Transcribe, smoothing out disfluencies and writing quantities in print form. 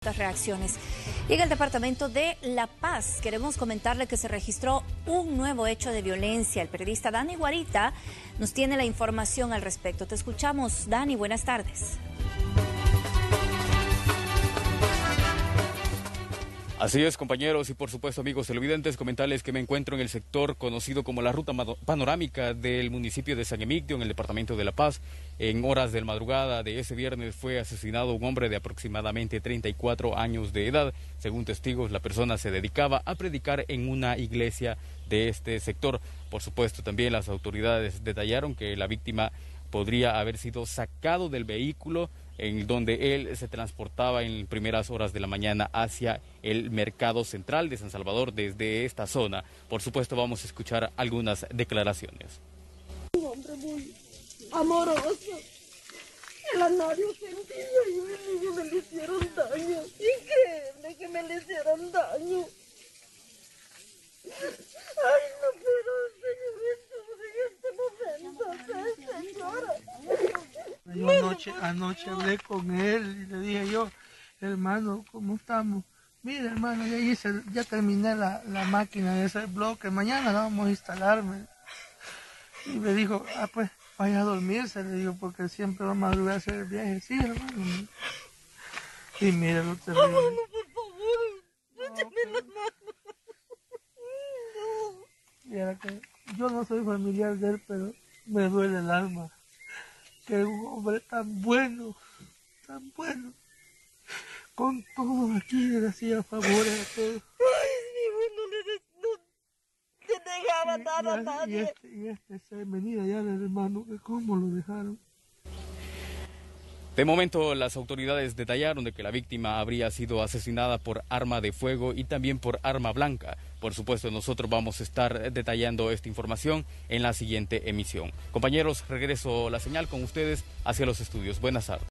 estas reacciones. Y en el departamento de La Paz queremos comentarle que se registró un nuevo hecho de violencia. El periodista Dani Guarita nos tiene la información al respecto. Te escuchamos, Dani, buenas tardes. Así es, compañeros, y por supuesto, amigos televidentes, comentarles que me encuentro en el sector conocido como la ruta panorámica del municipio de San Emigdio, en el departamento de La Paz. En horas de madrugada de ese viernes fue asesinado un hombre de aproximadamente 34 años de edad. Según testigos, la persona se dedicaba a predicar en una iglesia de este sector. Por supuesto, también las autoridades detallaron que la víctima podría haber sido sacado del vehículo en donde él se transportaba en primeras horas de la mañana hacia el mercado central de San Salvador desde esta zona. Por supuesto, vamos a escuchar algunas declaraciones. Un hombre muy amoroso, el anario sentía y a mí me le hicieron daño. Increíble que me le hicieron daño. Ay, no puedo seguir en este momento, señora. Yo anoche hablé con él y le dije yo, hermano, ¿cómo estamos? Mira, hermano, ya terminé la máquina de ese bloque, mañana la vamos a instalarme. Y me dijo, pues vaya a dormirse, le digo, porque siempre va a madrugar a hacer el viaje. Sí, hermano. Y mira, no te ríes. Hermano, por favor, échame la mano. Mira que yo no soy familiar de él, pero me duele el alma. Que un hombre tan bueno, con todo aquí le hacía favores a todos. Ay, no le dejaba nada a nadie. Y este se venía ya del hermano, que cómo lo dejaron. De momento, las autoridades detallaron de que la víctima habría sido asesinada por arma de fuego y también por arma blanca. Por supuesto, nosotros vamos a estar detallando esta información en la siguiente emisión. Compañeros, regreso la señal con ustedes hacia los estudios. Buenas tardes.